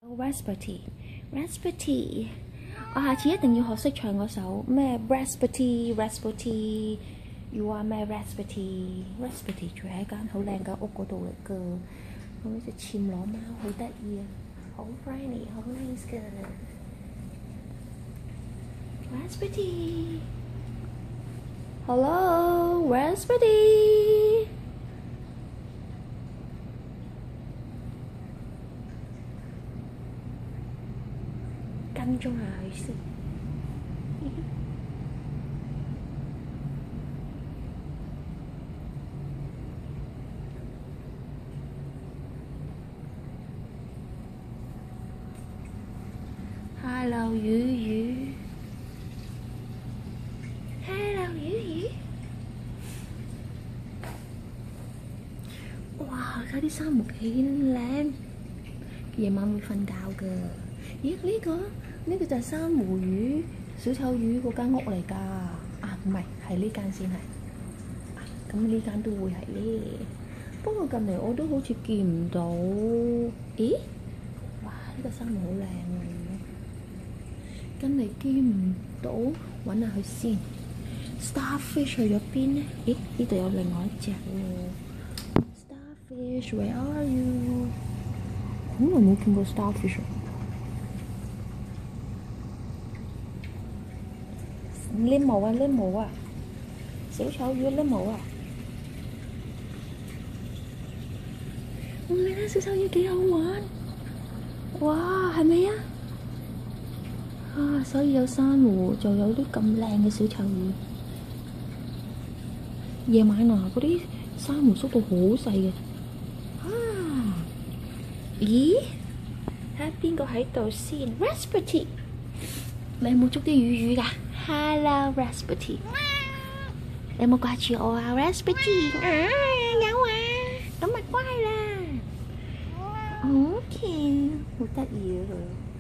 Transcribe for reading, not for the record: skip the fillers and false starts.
Raspberry，我下次一定要學識唱嗰首咩 Raspberry，You are my Raspberry，住喺間好靚嘅屋嗰度嚟㗎。咁呢隻暹羅貓好得意啊，好 friendly，好 nice 㗎。Raspberry，Hello Raspberry。跟蹤下佢先。Hello 魚魚 ，Hello 魚魚。哇！而家啲珊瑚幾靚，夜晚會瞓覺㗎。咦？呢個就係珊瑚魚、小丑魚嗰間屋嚟㗎。啊，唔係，係呢間先係。咁呢間都會係咧。不過近嚟我都好似見唔到。咦？哇！呢個珊瑚好靚喎。近嚟見唔到，揾下佢先。Starfish 去咗邊呢？咦？呢度有另外一隻喎。Starfish，where are you？ 好耐冇見過 Starfish。Limo 啊，小丑魚 Limo 啊！你睇小丑魚幾好玩，哇，係咪啊？啊，所以有珊瑚就有啲咁靚嘅小丑魚。夜晚啊，嗰啲珊瑚縮到好細嘅。啊，咦？睇下邊個喺度先 ？Raspberry， 你有冇捉啲魚㗎？Hello Raspberry， 你有冇掛住我啊 Raspberry？ 有啊，咁咪乖啦。OK， 好得意啊佢。